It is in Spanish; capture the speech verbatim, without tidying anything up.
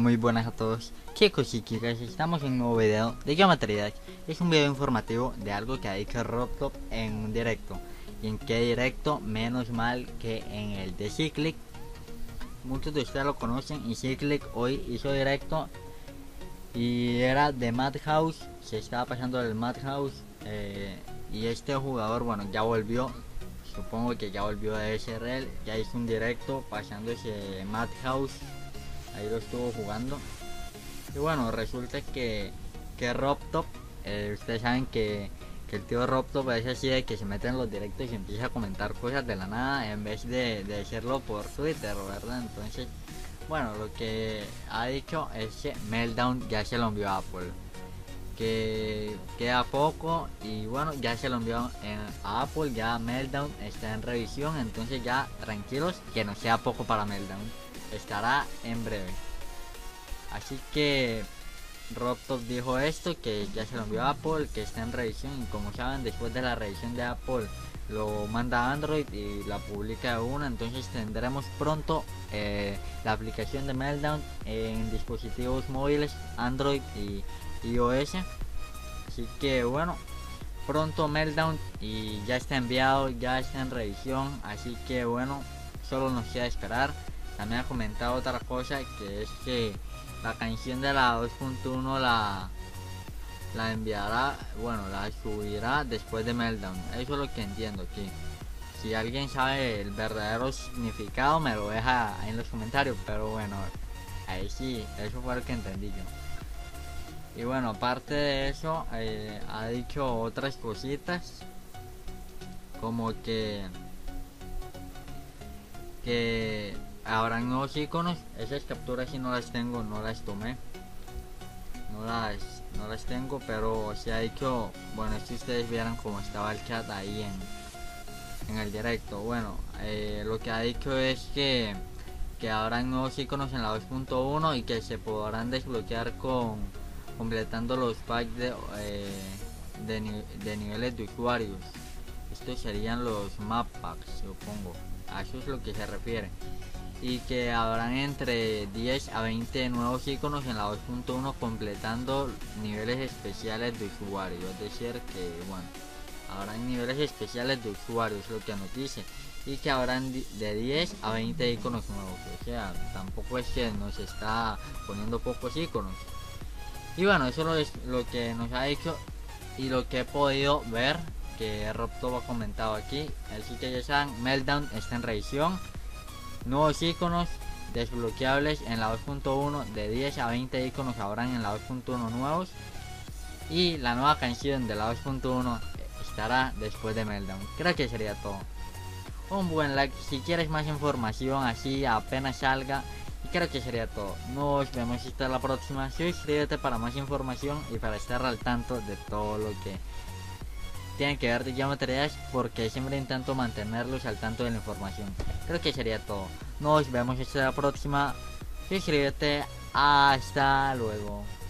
muy buenas a todos, chicos y chicas. Estamos en un nuevo video de Geometría Dash. Es un video informativo de algo que ha dicho Robtop en un directo. Y en qué directo, menos mal que en el de Cyclic. Muchos de ustedes lo conocen y Cyclic hoy hizo directo y era de Madhouse. Se estaba pasando del Madhouse eh, y este jugador, bueno, ya volvió. Supongo que ya volvió de S R L, ya hizo un directo pasándose Madhouse. Ahí lo estuvo jugando. Y bueno, resulta que, que Robtop, eh, ustedes saben que, que el tío Robtop es así de que se mete en los directos y empieza a comentar cosas de la nada en vez de, de hacerlo por Twitter, ¿verdad? Entonces, bueno, lo que ha dicho es que Meltdown ya se lo envió a Apple. Que queda poco y bueno, ya se lo envió en, a Apple. Ya Meltdown está en revisión, entonces ya tranquilos que no sea poco para Meltdown, estará en breve. Así que Robtop dijo esto, que ya se lo envió a Apple, que está en revisión, y como saben, después de la revisión de Apple lo manda a Android y la publica de una. Entonces tendremos pronto eh, la aplicación de Meltdown en dispositivos móviles Android y iOS. Así que bueno, pronto Meltdown y ya está enviado, ya está en revisión. Así que bueno, solo nos queda esperar. También ha comentado otra cosa, que es que la canción de la dos punto uno la la enviará, bueno, la subirá después de Meltdown. Eso es lo que entiendo aquí. Si alguien sabe el verdadero significado, me lo deja en los comentarios, pero bueno, ahí sí, eso fue lo que entendí yo. Y bueno, aparte de eso, eh, ha dicho otras cositas, como que que habrán nuevos iconos. Esas capturas si no las tengo, no las tomé, no las no las tengo, pero se ha dicho, bueno, si ustedes vieran cómo estaba el chat ahí en, en el directo. Bueno, eh, lo que ha dicho es que que habrán nuevos iconos en la dos punto uno y que se podrán desbloquear con completando los packs de, eh, de, ni de niveles de usuarios. Estos serían los map packs, supongo, a eso es lo que se refiere. Y que habrán entre diez a veinte nuevos iconos en la dos punto uno completando niveles especiales de usuario. Es decir que bueno, habrán niveles especiales de usuario, es lo que nos dice. Y que habrán de diez a veinte iconos nuevos. O sea, tampoco es que nos está poniendo pocos iconos. Y bueno, eso es lo que nos ha dicho y lo que he podido ver, que Robtop ha comentado aquí. Así que ya saben, Meltdown está en revisión. Nuevos iconos desbloqueables en la dos punto uno, de diez a veinte iconos habrán en la dos punto uno nuevos. Y la nueva canción de la dos punto uno estará después de Meltdown. Creo que sería todo. Un buen like si quieres más información así apenas salga. Y creo que sería todo. Nos vemos hasta la próxima. Suscríbete para más información y para estar al tanto de todo lo que tienen que ver de Geometry Dash, porque siempre intento mantenerlos al tanto de la información. Creo que sería todo. Nos vemos hasta la próxima. Suscríbete. Hasta luego.